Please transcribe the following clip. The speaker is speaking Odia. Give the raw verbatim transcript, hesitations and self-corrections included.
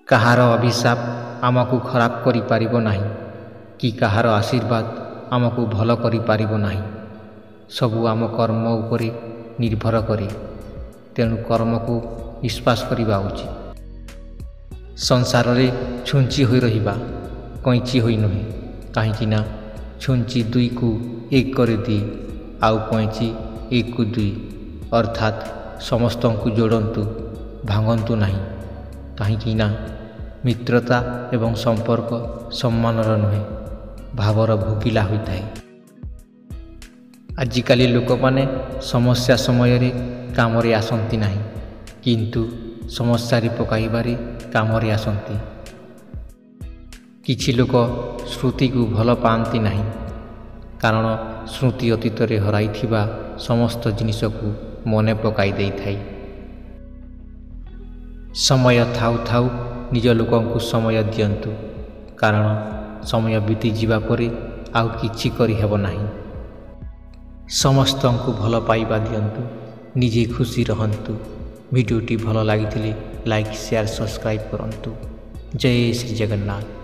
କାହାର ଅଭିଶାପ ଆମକୁ ଖରାପ କରିପାରିବ ନାହିଁ କି କାହାର ଆଶୀର୍ବାଦ ଆମକୁ ଭଲ କରିପାରିବ ନାହିଁ। ସବୁ ଆମ କର୍ମ ଉପରେ ନିର୍ଭର କରେ। ତେଣୁ କର୍ମକୁ ବିଶ୍ୱାସ କରିବା ଉଚିତ। ସଂସାରରେ ଛୁଞ୍ଚି ହୋଇ ରହିବା, କଇଁଚି ହୋଇ ନୁହେଁ। କାହିଁକି ନା ଛୁଞ୍ଚି ଦୁଇକୁ ଏକ କରିଦିଏ, ଆଉ କଇଁଚି ଏକକୁ ଦୁଇ। ଅର୍ଥାତ୍ ସମସ୍ତଙ୍କୁ ଯୋଡ଼ନ୍ତୁ, ଭାଙ୍ଗନ୍ତୁ ନାହିଁ। କାହିଁକି ନା ମିତ୍ରତା ଏବଂ ସମ୍ପର୍କ ସମ୍ମାନର ନୁହେଁ, ଭାବର ଭୋଗିଲା ହୋଇଥାଏ। ଆଜିକାଲି ଲୋକମାନେ ସମସ୍ୟା ସମୟରେ କାମରେ ଆସନ୍ତି ନାହିଁ, କିନ୍ତୁ ସମସ୍ୟାରେ ପକାଇବାରେ କାମରେ ଆସନ୍ତି। କିଛି ଲୋକ ସ୍ମୃତିକୁ ଭଲ ପାଆନ୍ତି ନାହିଁ, କାରଣ ସ୍ମୃତି ଅତୀତରେ ହରାଇଥିବା ସମସ୍ତ ଜିନିଷକୁ ମନେ ପକାଇ ଦେଇଥାଏ। ସମୟ ଥାଉ ଥାଉ ନିଜ ଲୋକଙ୍କୁ ସମୟ ଦିଅନ୍ତୁ, କାରଣ ସମୟ ବିତିଯିବା ପରେ ଆଉ କିଛି କରିହେବ ନାହିଁ। ସମସ୍ତଙ୍କୁ ଭଲ ପାଇବା ଦିଅନ୍ତୁ, ନିଜେ ଖୁସି ରହନ୍ତୁ। ଭିଡ଼ିଓଟି ଭଲ ଲାଗିଥିଲେ ଲାଇକ୍, ସେୟାର, ସବସ୍କ୍ରାଇବ୍ କରନ୍ତୁ। ଜୟ ଶ୍ରୀ ଜଗନ୍ନାଥ।